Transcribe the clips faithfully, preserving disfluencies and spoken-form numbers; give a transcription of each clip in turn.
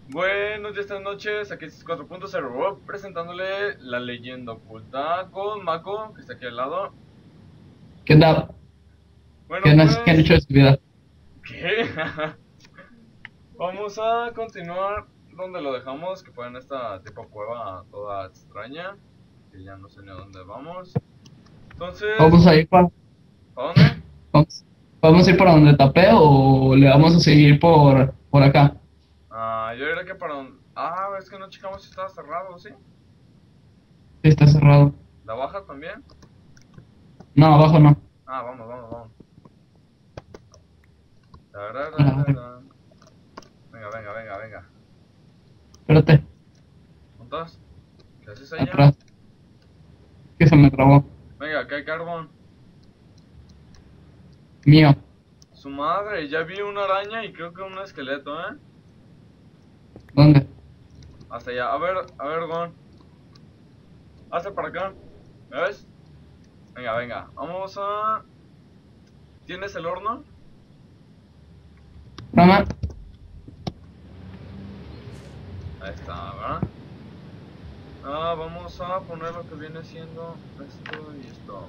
Buenos días, esta noches, aquí es cuatro punto cero presentándole la leyenda oculta con Mako, que está aquí al lado. ¿Qué onda? ¿Qué, Bueno, han- qué han pues, hecho de su vida? ¿qué? Vamos a continuar donde lo dejamos, que fue en esta tipo cueva toda extraña, que ya no sé ni a dónde vamos. Entonces, ¿Vamos a ir para, ¿a dónde? vamos, vamos a ir para donde tapé o le vamos a seguir por, por acá? Ah, yo diría que para donde... Ah, es que no checamos si estaba cerrado, ¿sí? Sí, está cerrado. ¿La baja también? No, abajo no. Ah, vamos, vamos, vamos. A la verga. Tarararara. Venga, venga, venga, venga. Espérate, ¿Montas? ¿Qué haces allá? atrás. Que se me trabó. Venga, acá hay carbón. Mío. Su madre, ya vi una araña y creo que un esqueleto, ¿eh? ¿Dónde? Hasta allá. A ver, a ver, Gon. Hasta para acá. ¿Me ves? Venga, venga. Vamos a... ¿Tienes el horno? Rama. Ahí está, ¿verdad? Ah, vamos a poner lo que viene siendo esto y esto.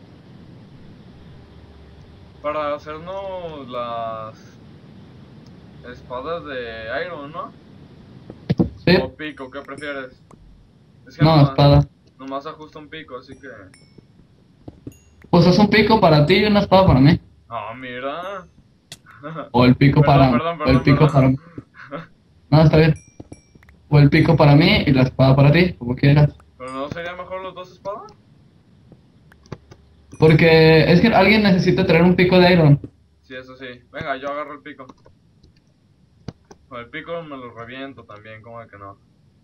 Para hacernos las espadas de Iron, ¿no? Sí. O pico, ¿qué prefieres? Es que No, nomás, espada. nomás ajusta un pico, así que... Pues es un pico para ti y una espada para mí. Ah, mira. O el pico Perdón, para... perdón, O el perdón, pico para perdón. mí. No, está bien. O el pico para mí y la espada para ti, como quieras. ¿Pero no sería mejor los dos espadas? Porque es que alguien necesita traer un pico de iron. Sí, eso sí. Venga, yo agarro el pico. Con el pico me lo reviento también, como de que no.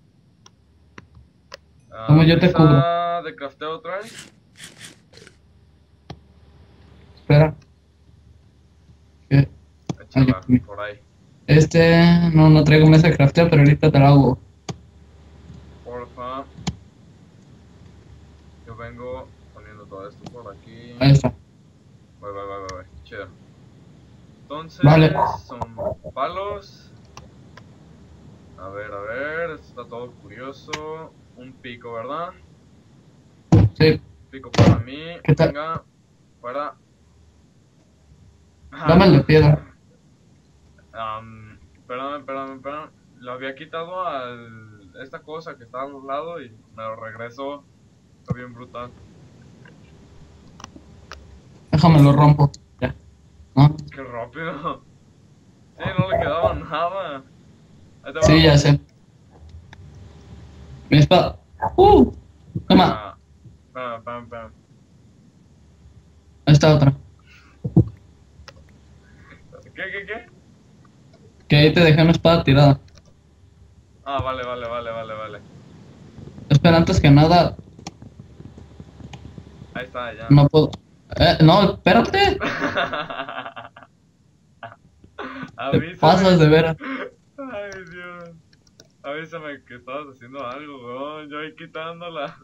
Ah, Como yo te cubro. ¿mesa de crafteo traes? Espera. ¿Qué? Échala, Ay, por ahí. Este, no, no traigo mesa de crafteo, pero ahorita te la hago. Porfa. Yo vengo poniendo todo esto por aquí. Ahí está. Voy, voy, voy, voy, voy. Chido. Entonces, Vale. son palos. A ver, a ver. Esto está todo curioso. Un pico, ¿verdad? Sí. Pico para mí. ¿Qué tal? Venga, para. Dame el de piedra. Um, espérame, espérame, espérame. Lo había quitado a esta cosa que está al lado y me lo regresó. Está bien brutal. Déjame lo rompo. Ya. ¿No? Qué rápido. Sí, no le quedaba nada. Ahí te va. Sí, ya sé. Mi espada. Uh. Toma. Ah, espérame, espérame, espérame. Ahí está otra. ¿Qué, qué, qué? Que ahí te dejé una espada tirada. Ah, vale, vale, vale, vale, vale. Espera, antes que nada, Ahí está, ya. no puedo. Eh, no, espérate. Te Avísame. pasas de veras. Ay, Dios. Avísame que estabas haciendo algo, weón. Yo ahí quitándola.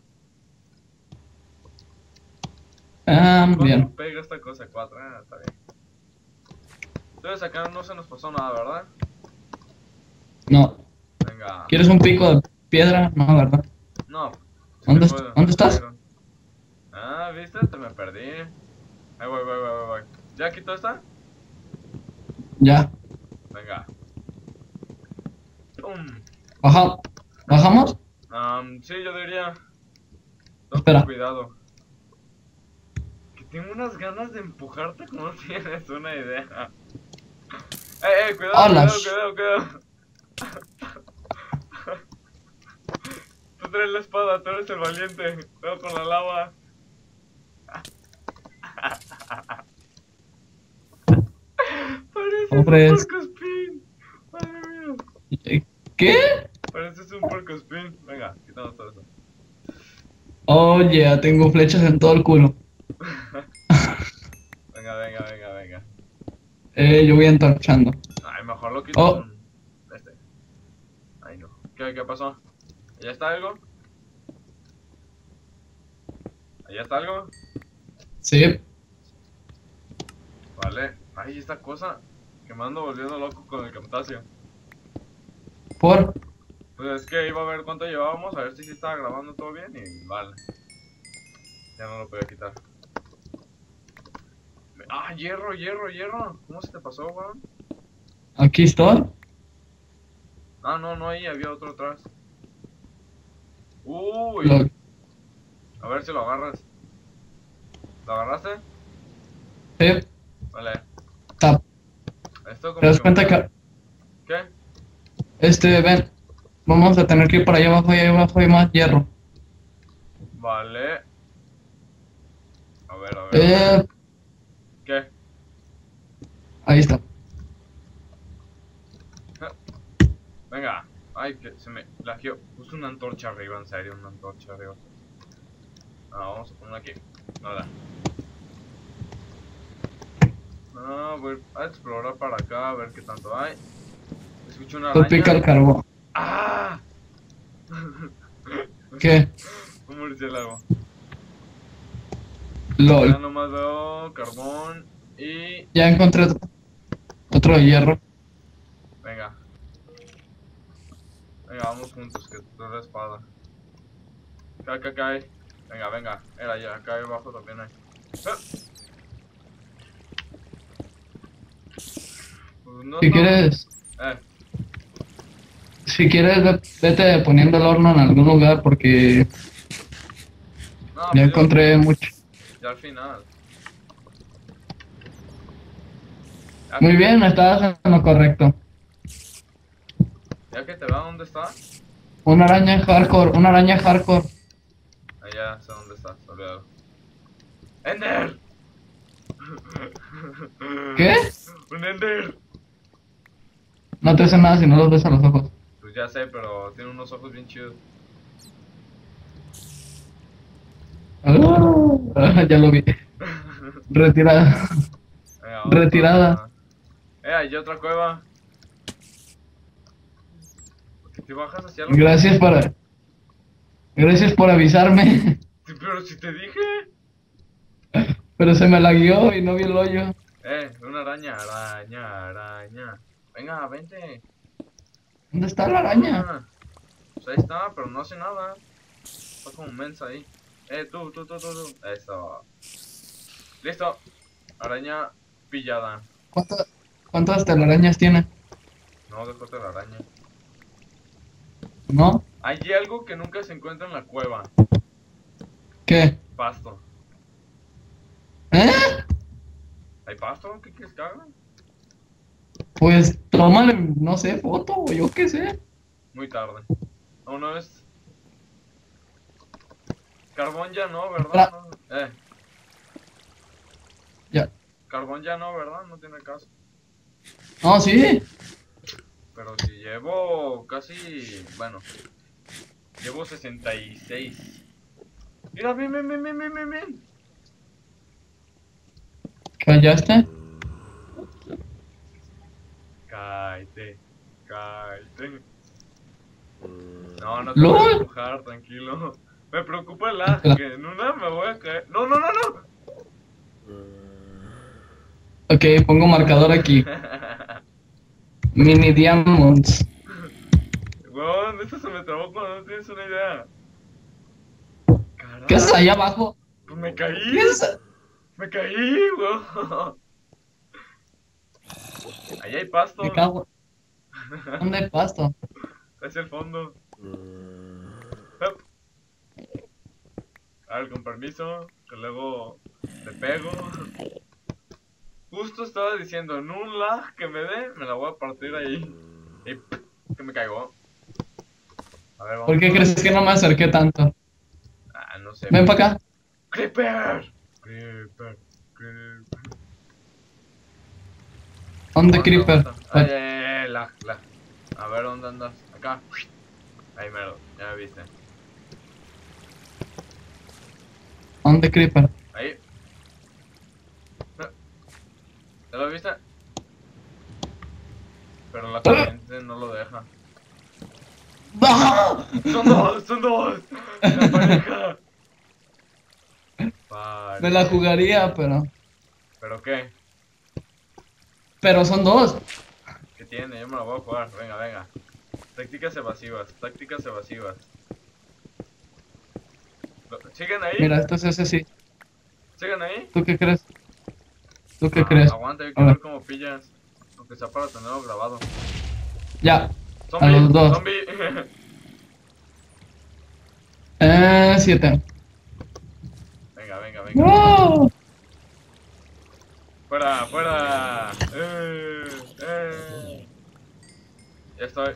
Ah, ¿Cuánto bien. pega esta cosa? Cuatro. Ah, está bien. Entonces acá no se nos pasó nada, ¿verdad? No. Venga. ¿Quieres un pico de piedra? No, ¿verdad? No. Sí ¿Dónde, tengo est- el- ¿Dónde estás? Iron. Ah, ¿viste? Te me perdí. Ahí voy, voy, voy, voy, voy. ¿Ya quitó esta? Ya. Venga. Pum. Baja. ¿Bajamos? Um, sí, yo diría. Ten Espera. cuidado. Que tengo unas ganas de empujarte como no tienes una idea. Eh, eh, cuidado, Hola. cuidado, cuidado, cuidado. Tú traes la espada, tú eres el valiente. Cuidado con la lava. Pareces un Pobres. puercoespín. Madre mía. ¿Qué? Pareces un puercoespín. Venga, quitamos todo eso. Oye, ya tengo flechas en todo el culo. Venga, venga, venga, venga. Eh, yo voy entorchando. Ay, mejor lo quito Oh. con este. Ay, no. ¿Qué, qué pasó? ¿Allá está algo? ¿Allá está algo? Sí. Vale. Ay, esta cosa que me ando volviendo loco con el camtasio. ¿Por? Pues es que iba a ver cuánto llevábamos, a ver si sí estaba grabando todo bien y vale. Ya no lo podía quitar. Ah, hierro, hierro, hierro. ¿Cómo se te pasó, weón? Aquí estoy. Ah, no, no, ahí había otro atrás. Uy. Lo- A ver si lo agarras. ¿Lo agarraste? sí, Vale. tap. Esto ¿Te como das que cuenta me... que ¿Qué? este, ven, vamos a tener que ir para allá abajo y ahí abajo hay más hierro? Vale. A ver, a ver, a ver. Eh, ¿Qué? ahí está. Venga. Ay, que se me lagió. Puse una antorcha arriba, en serio, una antorcha arriba. Ah, vamos a poner aquí. Nada. Ah, voy a explorar para acá, a ver qué tanto hay. Escucho una Tú pica el araña. carbón. ¡Ah! ¿Qué? Un murciélago. Ya LOL. nomás veo carbón y... Ya encontré otro, otro de hierro. Venga. Venga, vamos juntos, que tú eres la espada. Acá, acá, acá hay. Venga, venga. Era ya, acá abajo también hay. ¡Ah! Pues no Si estamos- quieres, Eh, si quieres, ve- vete poniendo el horno en algún lugar porque no, ya pues yo- encontré mucho. ya al final. Ya Muy que- bien, estabas en lo correcto. Ya que te va, ¿dónde está? Una araña hardcore, una araña hardcore. Allá sé dónde está, olvídalo. ¡Ender! ¿Qué? ¡Un Ender! No te hace nada si no los ves a los ojos. Pues ya sé, pero tiene unos ojos bien chidos. Ah, ya lo vi. Retirada. Venga, vamos Retirada. a- Eh, hay otra cueva. ¿Por qué te bajas hacia la... Gracias por, gracias por avisarme. Sí, pero si te dije. Pero se me lagueó y no vi el hoyo. Eh, una araña, araña, araña. Venga, vente. ¿Dónde está la araña? Ah, pues ahí está, pero no hace nada. Está como mensa ahí. Eh, tú, tú, tú, tú, tú. Eso. Listo. Araña pillada. ¿Cuántas, cuántas telarañas tiene? No, déjate la araña. ¿No? Hay algo que nunca se encuentra en la cueva. ¿Qué? Pasto. ¿Eh? ¿Hay pasto? ¿Qué quieres que haga? Pues tómale, no sé, foto o yo qué sé. Muy tarde. Aún no es... Carbón ya no, ¿verdad? Tra- No. Eh, Ya. carbón ya no, ¿verdad? No tiene caso. No, sí. Pero si llevo casi... Bueno. Llevo sesenta y seis. Mira, ven, ven, ven, ven, ven, ven, ven. ¿Callaste? Cállate, cállate. No, no te ¡Lol! voy a empujar, tranquilo. Me preocupa el lag, que en una me voy a caer. No, no, no, no. Ok, pongo marcador aquí. Mini Diamonds. Weón, esto se me trabó cuando no tienes una idea. Caray. ¿Qué es allá abajo? Pues me caí. ¿Qué es? Me caí, weón. Ahí hay pasto. Me cago. ¿Dónde hay pasto? Hacia el fondo. Hup. A ver, con permiso, que luego te pego. Justo estaba diciendo, en un lag que me dé, me la voy a partir ahí. Y que me caigo. A ver, vamos. ¿Por qué crees que no me acerqué tanto? Ah, no sé. Ven para acá. Creeper. Creeper. Creeper. ¿Dónde Aguanta, Creeper? aguanta. Ay, ay, ay, lag, lag. A ver, ¿dónde andas? Acá. Ahí mero, ya me viste. ¿Dónde Creeper? Ahí. ¿Ya lo viste? Pero la corriente no lo deja. ¡Ah! ¡Son dos! ¡Son dos! ¡La pareja! Vale. Me la jugaría, pero... ¿Pero qué? Pero son dos. ¿Qué tiene? Yo me la voy a jugar. Venga, venga. Tácticas evasivas, tácticas evasivas. ¿Siguen ahí? Mira, esto es ese sí. ¿Siguen ahí? ¿Tú qué crees? ¿Tú qué Ah, crees? aguanta, hay A que ver ver. cómo pillas. Aunque sea para tenerlo grabado. Ya. A Zombie, los dos. zombie. Eh, siete. Venga, venga, venga. ¡Wow! Fuera, fuera. Eh, eh. Ya estoy.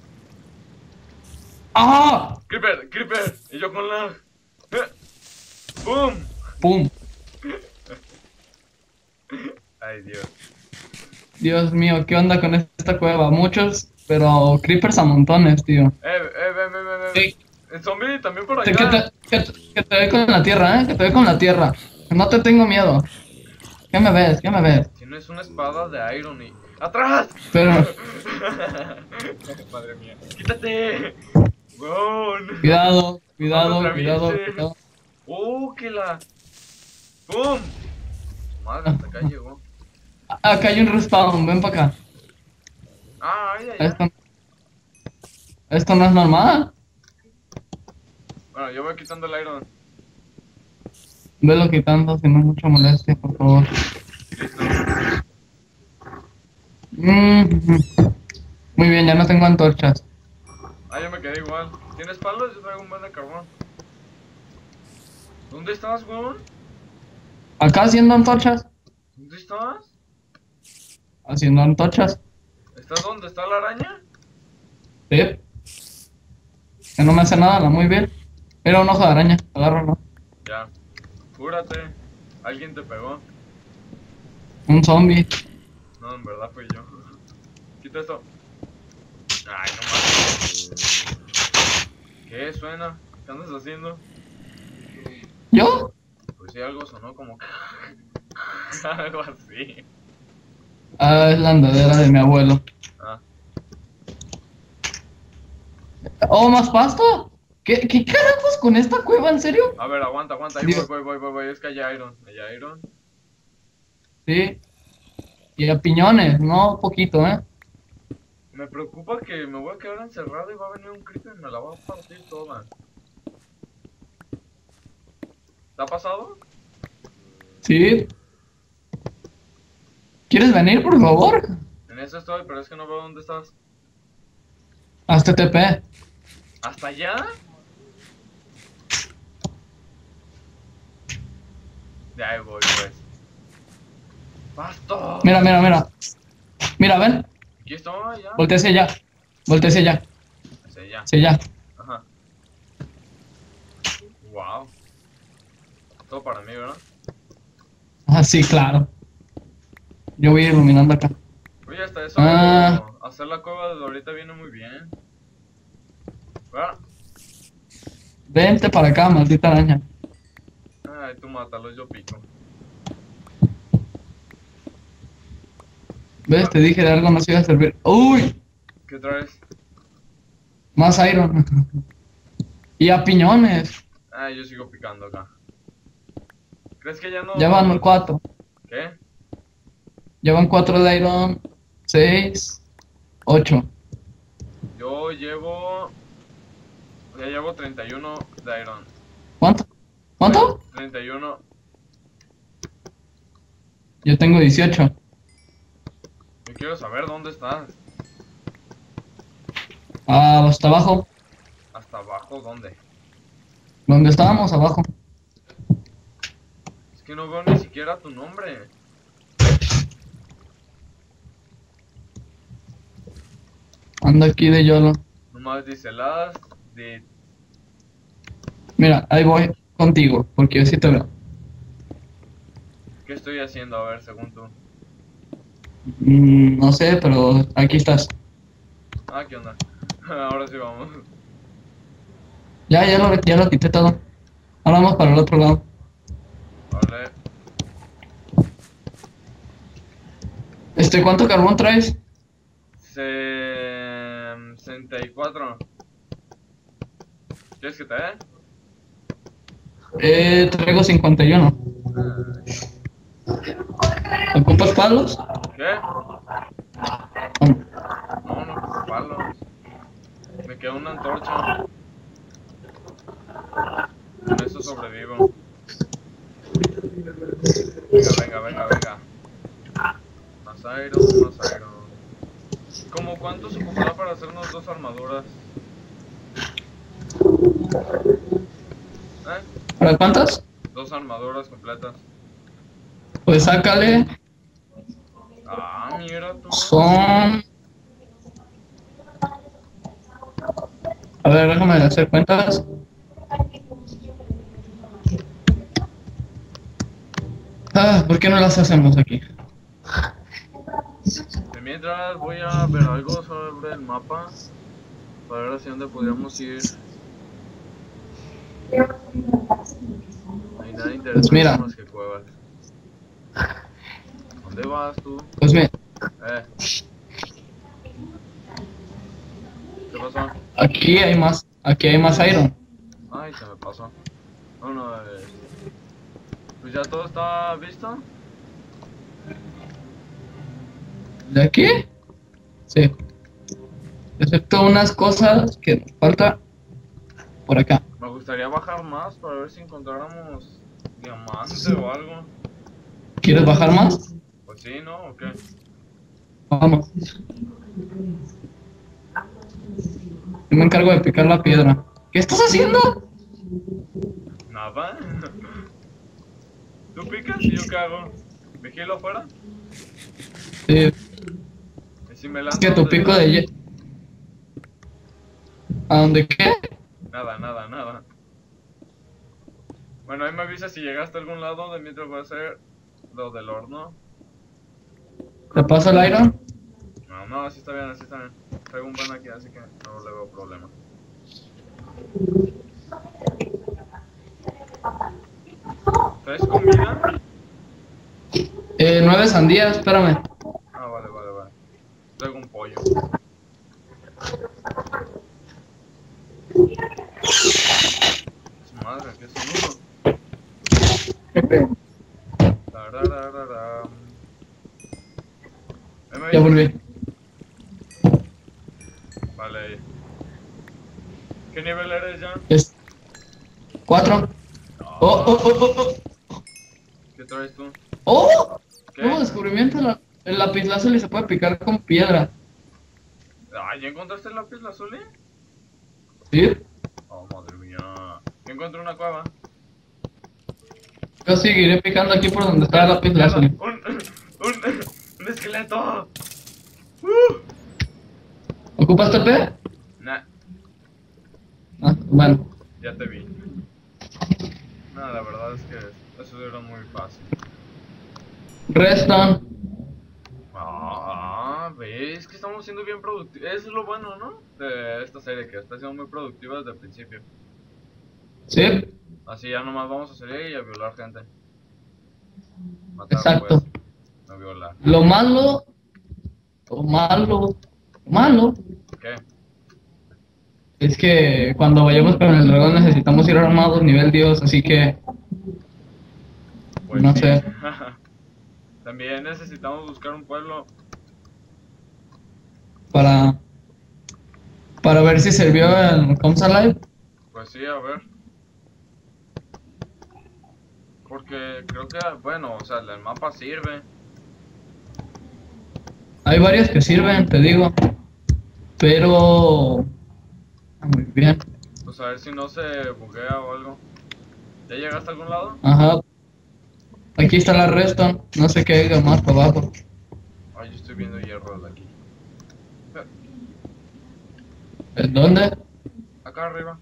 ¡Ah! Creeper, creeper. Y yo con lag. Eh. ¡Boom! ¡Pum! Ay, Dios. Dios mío, ¿qué onda con esta cueva? Muchos, pero creepers a montones, tío. Eh, eh, ven, ven, ven, ven. Ey, El zombie también por que te, acá. que te- que te doy con la tierra, ¿eh? Que te doy con la tierra. Que no te tengo miedo. ¿Qué me ves? ¿Qué me ves? Tienes una espada de Iron y... ¡Atrás! Pero, Madre mía. ¡Quítate! ¡Weón! cuidado, cuidado, Vamos, cuidado, atraviese. cuidado. ¡Oh, que la! ¡Pum! Madre, hasta acá llegó. Acá hay un respawn, ven para acá. Ah, ay, ay, ay. Esto, esto no es normal. Bueno, yo voy quitando el Iron. Velo quitando si no es mucha molestia, por favor. Listo. Mm, Muy bien, ya no tengo antorchas. Ah, yo me quedé igual. ¿Tienes palos? Yo traigo un buen de carbón. ¿Dónde estás, weón? Acá haciendo antorchas. ¿Dónde estás? Haciendo antorchas. ¿Estás donde está la araña? Sí. Que no me hace nada, la muy bien. Mira un ojo de araña, agárralo. Ya. Cúrate. Alguien te pegó. Un zombie. No, en verdad fui yo. Quita esto. Ay, no mames. ¿Qué suena? ¿Qué andas haciendo? ¿Yo? Pues sí, algo sonó como que... algo así. Ah, es la andadera de mi abuelo. Ah, Oh, ¿más pasto? ¿Qué, qué carajos con esta cueva? ¿En serio? a ver, aguanta, aguanta. Ahí Dios. voy, voy, voy, voy, voy. Es que hay Iron. Hay Iron. Sí. Y a piñones, no poquito, ¿eh? Me preocupa que me voy a quedar encerrado y va a venir un creeper y me la va a partir toda. ¿Te ha pasado? Sí. ¿Quieres venir, por favor? En eso estoy, pero es que no veo dónde estás. Hazte T P. ¿Hasta allá? De ahí voy, pues. ¡Pasto! Mira, mira, mira. Mira, ven. Aquí estoy, ya. Voltea hacia allá. Voltea hacia allá. Hacia allá. Hacia allá. Ajá. Wow. Todo para mí, ¿verdad? Ah, sí, claro. Yo voy iluminando acá. Oye, hasta eso, Ah. hacer la cueva desde ahorita viene muy bien. ¿Verdad? Vente para acá, maldita araña. Ay, tú mátalo, yo pico. ¿Ves? Te dije de algo nos iba a servir. ¡Uy! ¿Qué traes? Más iron. Y a piñones. Ah, yo sigo picando acá. ¿Crees que ya no...? Ya van cuatro. ¿Qué? Ya van cuatro de iron. Seis. Ocho. Yo llevo... Ya llevo treinta y uno de Iron. ¿Cuánto? ¿Cuánto? treinta y uno. Yo tengo dieciocho. Yo quiero saber dónde estás. Ah, hasta abajo. ¿Hasta abajo? ¿Dónde? Donde estábamos, abajo. Es que no veo ni siquiera tu nombre. Anda aquí de YOLO. Nomás dice las de... Mira, ahí voy contigo, porque yo sí te veo. ¿Qué estoy haciendo? A ver, según tú. Mm, no sé, pero aquí estás. Ah, ¿qué onda? Ahora sí vamos. Ya, ya lo, ya lo quité todo. Ahora vamos para el otro lado. Vale. Este, ¿cuánto carbón traes? Se... sesenta y cuatro. ¿Quieres que te dé? Eh, traigo cincuenta y uno. ¿Ocupas palos? ¿Qué? Mm. No, no ocupo palos. queda una antorcha. Con eso sobrevivo. Venga, venga, venga, venga. Más iron, más iron. ¿Cómo cuánto se ocupará para hacernos dos armaduras? ¿Eh? ¿Para cuántas? Dos armaduras completas. Pues sácale. Ah, mira tú. Son... A ver, déjame hacer cuentas. Ah, ¿por qué no las hacemos aquí? De mientras voy a ver algo sobre el mapa. Para ver hacia dónde podríamos ir. No hay nada interesante Pues mira. más que cuevas. ¿Dónde vas tú? Pues bien, Eh. ¿Qué pasó? aquí hay más, aquí hay más iron. Ay, se me pasó. No, no, eh. Pues ya todo está visto. ¿De aquí? Sí. Excepto unas cosas que nos falta por acá. Me gustaría bajar más para ver si encontráramos diamante o algo. ¿Quieres bajar más? Pues sí, ¿no? ¿O qué? Vamos. Yo me encargo de picar la piedra. ¿Qué estás haciendo? Nada. ¿Tú picas y yo qué hago? ¿Vigilo afuera? Sí, ¿Y si me es lanzo que tu donde- pico de... ye- ¿A dónde qué? Nada, nada, nada. Bueno, ahí me avisas si llegaste a algún lado de mientras voy a hacer lo del horno. ¿Te paso el iron? No, no, así está bien, así está bien. Traigo un pan aquí, así que no le veo problema. ¿Traes comida? Eh, nueve sandías, espérame. Ah, vale, vale, vale. Traigo un pollo. Su madre, ¿qué es uno? Tararararam. Ahí me Ya avisas. volví. Vale. ¿Qué nivel eres ya? Es... Cuatro. Oh, oh, oh, oh, oh. ¿Qué traes tú? ¡Oh! ¿Qué? Nuevo descubrimiento, la- el lapislázuli se puede picar con piedra. Ah, ¿ya encontraste el lápiz lazuli? ¿Sí? Oh, madre mía. Yo encontré una cueva. Yo seguiré picando aquí por donde está el Mierda, lapislázuli. Un, un, un esqueleto. Uh. ¿Ocupas T P? Nah, Ah, bueno. ya te vi. No, la verdad es que eso era muy fácil. Redstone. Ah, ves que estamos siendo bien productivos. Eso es lo bueno, ¿no? De esta serie, que está siendo muy productiva desde el principio. ¿Sí? Así ya nomás vamos a salir y a violar gente. Matar, Exacto. pues, no violar. Lo malo... Lo malo... Lo malo... ¿Qué? Es que cuando vayamos con el dragón necesitamos ir armados nivel Dios, así que... Pues No sí. sé. También necesitamos buscar un pueblo. Para... Para ver si sirvió el Comes Alive. Pues sí, a ver. Porque creo que, bueno, o sea, el mapa sirve. Hay varios que sirven, te digo. Pero... Ah, muy bien. Pues a ver si no se buguea o algo. ¿Ya llegaste a algún lado? Ajá. Aquí está la redstone. No sé qué hay más para abajo. Ay, yo estoy viendo hierro de aquí. ¿En dónde? Acá arriba.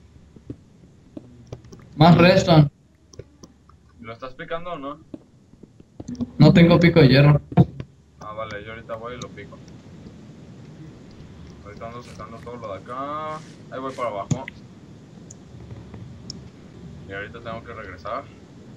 Más redstone. ¿Lo estás picando o no? No tengo pico de hierro. Ah, vale, yo ahorita voy y lo pico. Ahorita ando sacando todo lo de acá. Ahí voy para abajo. Y ahorita tengo que regresar.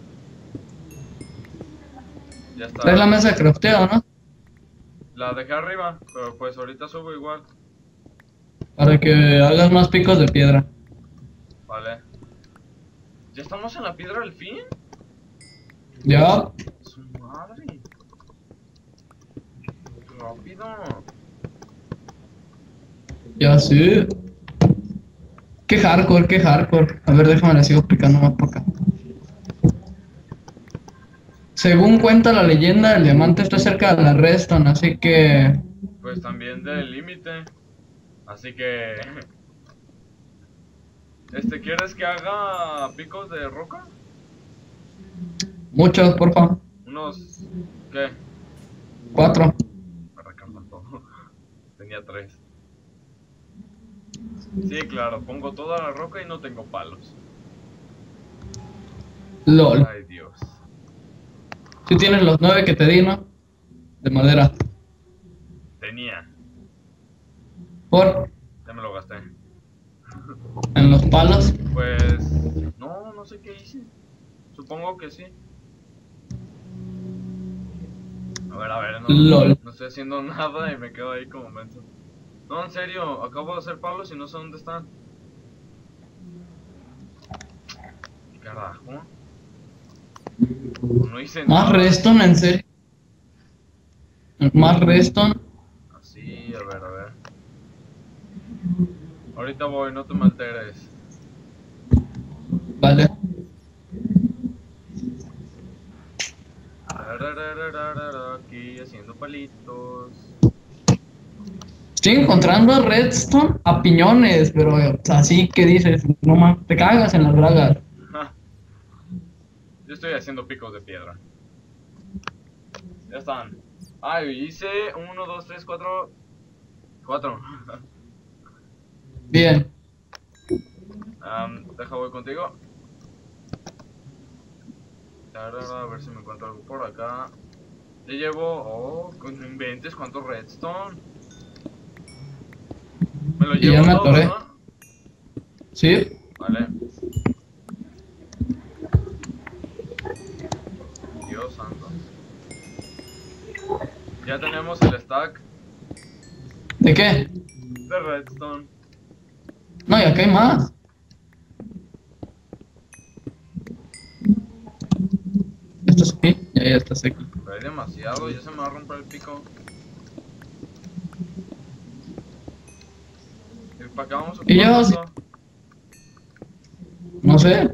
Ya está. Traes la mesa de crafteo, ¿no? La dejé arriba, pero pues ahorita subo igual. Para que hagas más picos de piedra. Vale. ¿Ya estamos en la piedra del fin? Ya. Su madre. Rápido. Ya sí. Qué hardcore, qué hardcore. A ver, déjame la sigo explicando más por acá. Según cuenta la leyenda, el diamante está cerca de la redstone, así que... Pues también del límite. Así que... Este, ¿quieres que haga picos de roca? Muchos, por favor. Unos... ¿Qué? Cuatro. Me recantan todo. Tenía tres. Sí, claro, pongo toda la roca y no tengo palos. LOL. Ay, Dios. Si tienes los nueve que te di, ¿no? De madera. Tenía. Por... Ya me lo gasté. En los palos. Pues... No, no sé qué hice. Supongo que sí. A ver, a ver, no, LOL. no estoy haciendo nada y me quedo ahí como menso. No, en serio, acabo de hacer palos y no sé dónde están. Carajo. No hice Más nada. redstone, en serio. Más redstone. Así, a ver, a ver. Ahorita voy, no te me alteres. Vale. Aquí haciendo palitos. Estoy encontrando redstone a piñones, pero así que dices, no más, te cagas en las bragas. Yo estoy haciendo picos de piedra. Ya están. Ay, hice uno, dos, tres, cuatro. Cuatro. Bien. Um, deja voy contigo. Tarara, a ver si me encuentro algo por acá. Ya llevo. Oh, no inventes cuánto redstone. Me lo Y llevo ya me todo, atoré. ¿no? Sí. Vale. Dios santo. Ya tenemos el stack ¿De qué? de redstone. No, y acá hay más. ¿Ya estás aquí? Ya, ya estás aquí. Pero hay demasiado, ya se me va a romper el pico. ¿Y para qué vamos a Y ocupar yo, esto? No sé.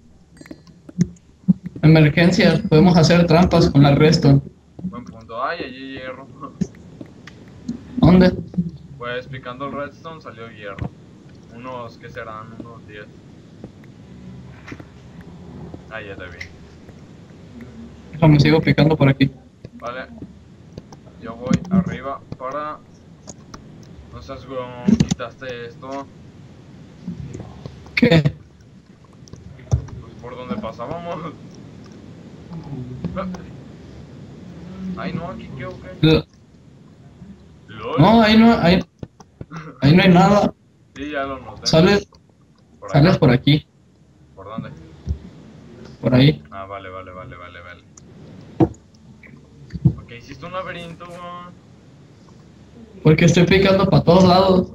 Emergencias, podemos hacer trampas con la redstone. Buen punto. Ay, allí hierro. ¿Dónde? Pues picando el redstone salió hierro. Unos, ¿qué serán? Unos diez. Ah, ya te vi. Déjame, sigo picando por aquí. Vale. Yo voy arriba para... No seas weón, quitaste esto. ¿Qué? Pues por donde pasábamos. Ay, no, aquí qué o qué. L- LOL. No, ahí no, ahí, ahí no hay nada. Sí, ya lo noté. Sales, Por sales acá. por aquí, ¿Por dónde? por ahí. Ah, vale, vale, vale, vale, vale. Ok, hiciste un laberinto, weón. Porque estoy picando para todos lados.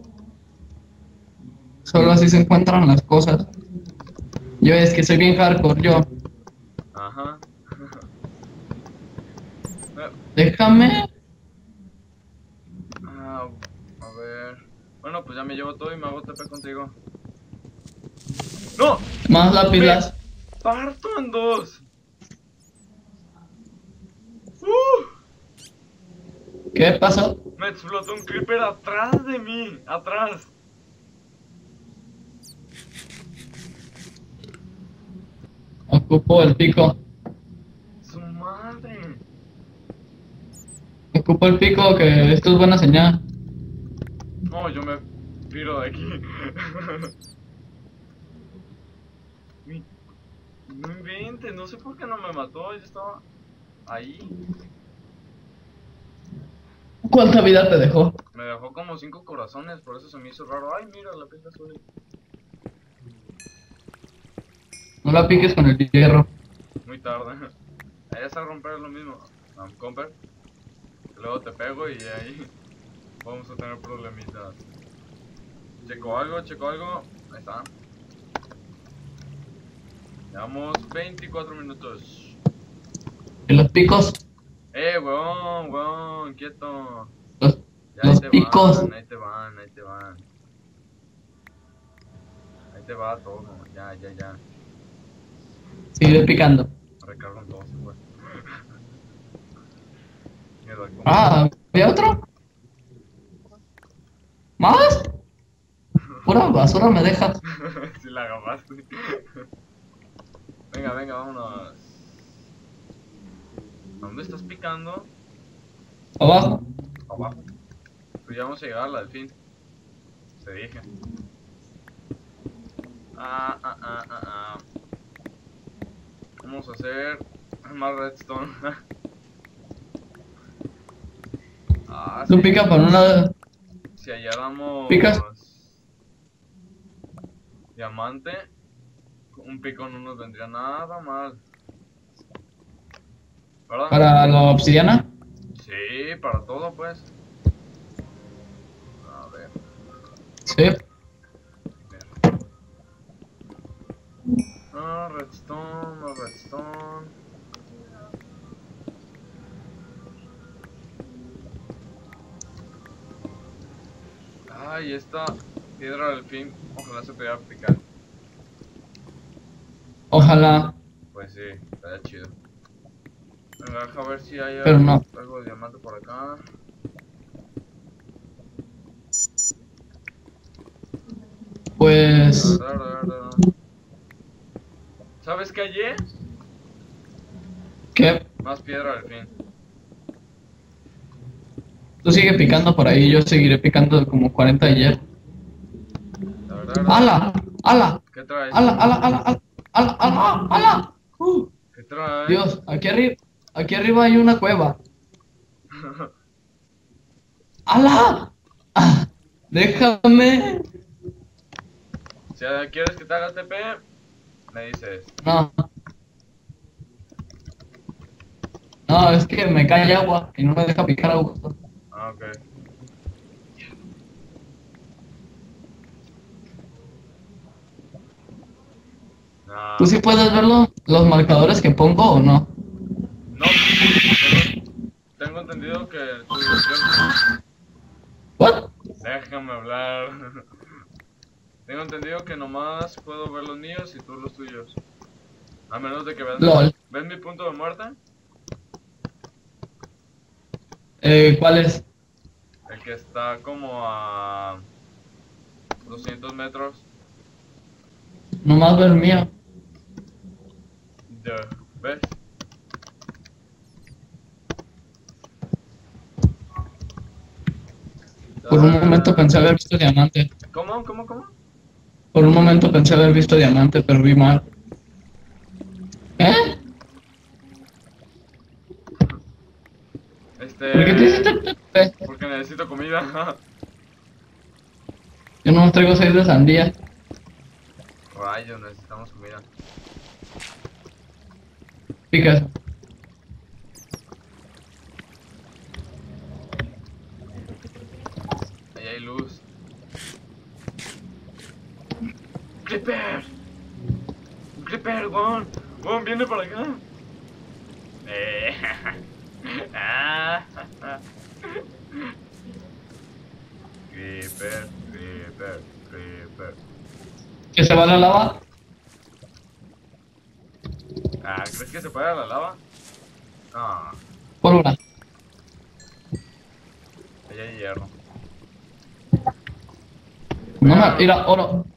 Solo así se encuentran las cosas. Yo es que soy bien hardcore, yo. Ajá. Eh, Déjame. ah, a ver. Bueno, pues ya me llevo todo y me hago T P contigo. ¡No! Más lápidas. ¡Parto en dos! ¡Uh! ¿Qué pasó? Me explotó un creeper atrás de mí. Atrás. Ocupo el pico. Su madre. Ocupo el pico, que esto es buena señal. No, yo me piro de aquí. Mi- No inventes, no sé por qué no me mató. Yo estaba ahí. ¿Cuánta vida te dejó? Me dejó como cinco corazones, por eso se me hizo raro. Ay, mira, la pica azul. No la piques con el hierro. Muy tarde. Ahí es a romper lo mismo. Um, Comper. Luego te pego y ahí vamos a tener problemitas. Checo algo, checo algo. Ahí está. Llevamos veinticuatro minutos. ¿Y los picos? Eh, weón, weón, quieto. Los, Ya ahí los te picos. van, ahí te van, ahí te van. te va todo. Ya, ya, ya. Sigue picando. Recargo en dos, güey. Mierda, ¿cómo? Ah, ¿había otro? ¿Más? Pura basura me dejas. Si la agarraste. Venga, venga, vámonos. ¿A dónde estás picando? Abajo. Abajo. Pues ya vamos a llegar al fin. Te dije. Ah, ah, ah, ah, ah. Vamos a hacer más redstone. Ah, Tú sí. pica por una... Si halláramos ¿Picas? diamante, un pico no nos vendría nada mal. ¿Verdad? Para la obsidiana. Sí, para todo pues. A ver, Sí. mira. Ah, redstone, no redstone. Ay, esta piedra del fin, ojalá se pudiera picar. Ojalá. Pues sí, estaría chido. Venga, deja ver si hay Pero algo, no. algo de diamante por acá. Pues... Da, da, da, da. ¿Sabes qué hallé? ¿Qué? Más piedra del fin. Tú sigue picando por ahí, yo seguiré picando como cuarenta de hierro. Da, da, da. ¡Hala! ¡Hala! ¿Qué traes? ¡Hala! ¡Hala! ¡Hala! ¡Hala! ¡Hala! ¡Hala! ¡Hala! Uh, ¿Qué traes? Dios, aquí arriba, aquí arriba hay una cueva. ¡Hala! Ah, déjame. Si quieres que te haga T P, me dices. No. No, es que me cae agua y no me deja picar a gusto. Ah, ok. Nah, ¿Tú sí puedes ver los, los marcadores que pongo o no? no, tengo, tengo entendido que tú... yo- ¿What? Déjame hablar. Tengo entendido que nomás puedo ver los míos y tú los tuyos. A menos de que veas... LOL. ¿Ves mi punto de muerte? Eh, ¿cuál es? El que está como a... doscientos metros. Nomás ver el mío. Ya, ¿ves? Por un momento pensé haber visto diamante. ¿Cómo? ¿Cómo? ¿Cómo? Por un momento pensé haber visto diamante, pero vi mal. ¿Eh? Este... ¿Por qué te hiciste Pepe? Porque necesito comida. Yo no traigo seis de sandía. Rayos, necesitamos comida. Picas. Ahí hay luz. ¡Creeper! ¡Un creeper, Gon! ¡Gon, viene para acá! Eh. Ah. Creeper, creeper, creeper. ¿Que se va la lava? Ah, ¿crees que se puede a la lava? Ah, Por una. ahí hay hierro. No me... Mira, oro.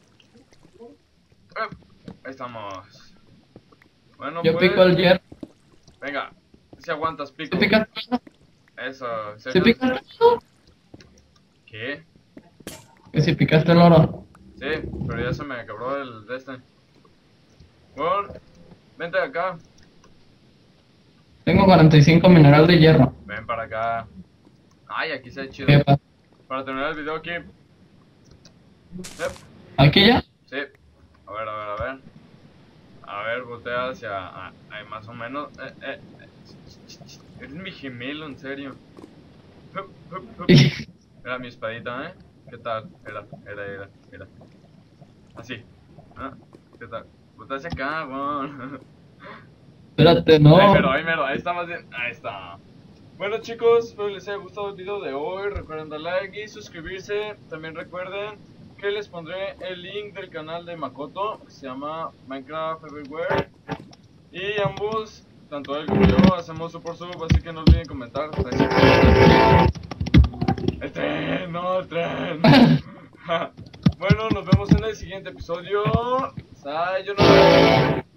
Eh, ahí estamos. Bueno, Yo pues... pico el hierro. Venga, si aguantas, pico. ¿Se pica? Eso, ¿Se pica el oro? ¿Qué? Que si picaste el oro. Sí, pero ya se me quebró el de este. Bueno, vente acá. Tengo cuarenta y cinco mineral de hierro. Ven para acá. Ay, aquí se ve chido. ¿Qué pasa? Para terminar el video aquí. Yep. ¿Aquí ya? Sí. A ver, a ver, a ver. A ver, voltea hacia... ah, ahí más o menos. Eh, eh, eh. Eres mi gemelo, en serio. Hup, hup, hup. Era mi espadita, ¿eh? ¿Qué tal? Era, era, era, era. Así. ¿Ah? ¿Qué tal? Voltea hacia acá, weón. Espérate, no. Ahí mero, ahí mero, ahí está más bien. Ahí está. Bueno chicos, espero les haya gustado el video de hoy. Recuerden dar like y suscribirse. También recuerden que les pondré el link del canal de Makoto, que se llama Minecraft Everywhere. Y ambos, tanto él como yo, hacemos super sub, así que no olviden comentar. El tren, no el tren. Bueno, nos vemos en el siguiente episodio. Sayonara.